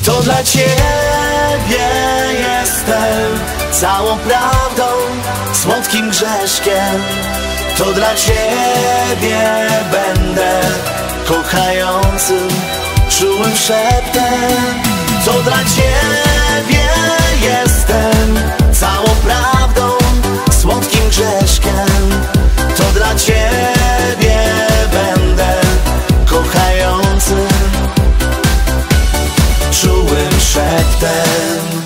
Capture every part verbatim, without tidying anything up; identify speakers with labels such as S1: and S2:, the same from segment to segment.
S1: To dla Ciebie jestem całą prawdą, słodkim grzeszkiem. To dla Ciebie będę kochającym, czułym szeptem. To dla Ciebie jestem całą prawdą, słodkim grzeszkiem. To dla Ciebie będę kochającym, czułym szeptem.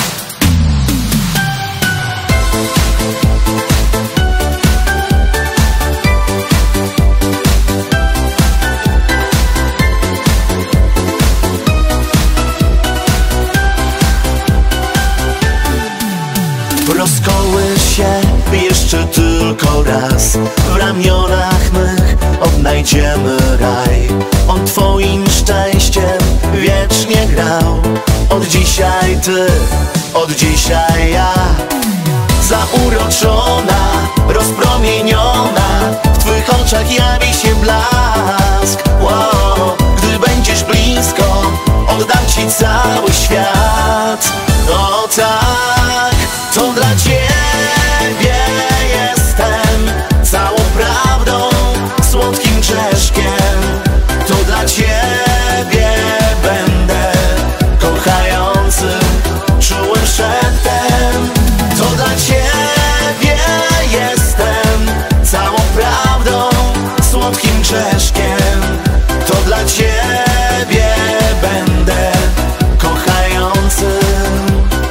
S1: Rozkołysz się jeszcze tylko raz, w ramionach mych odnajdziemy raj. On Twoim szczęściem wiecznie grał. Od dzisiaj Ty, od dzisiaj ja. Zauroczona, rozpromieniona, w Twych oczach jawi się blask. Wow, gdy będziesz blisko, oddam Ci cały świat. O tak, to dla Ciebie jestem całą prawdą, słodkim grzeszkiem. To dla Ciebie będę kochającym, czułym szeptem. To dla Ciebie jestem całą prawdą, słodkim grzeszkiem. To dla Ciebie będę kochającym,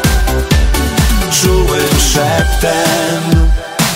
S1: czułym szeptem.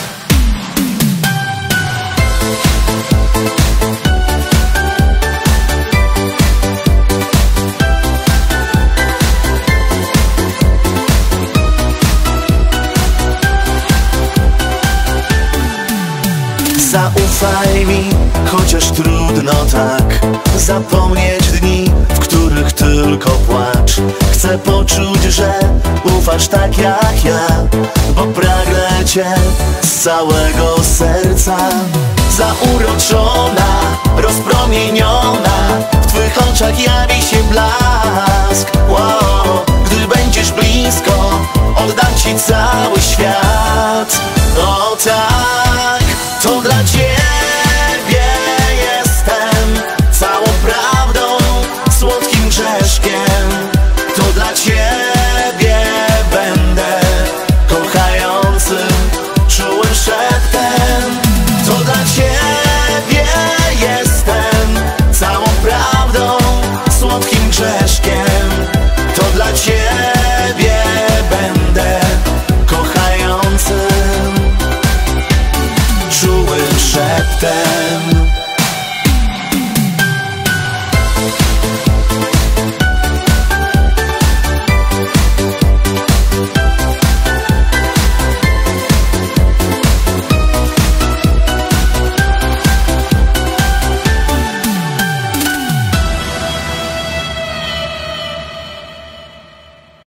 S1: Zaufaj mi, chociaż trudno tak zapomnieć dni, w których tylko płacz. Chcę poczuć, że ufasz tak jak ja, bo pragnę Cię z całego serca. Zauroczona, rozpromieniona, w Twych oczach jawi się blask. Wow, gdy będziesz blisko, oddam Ci cały świat. O tak,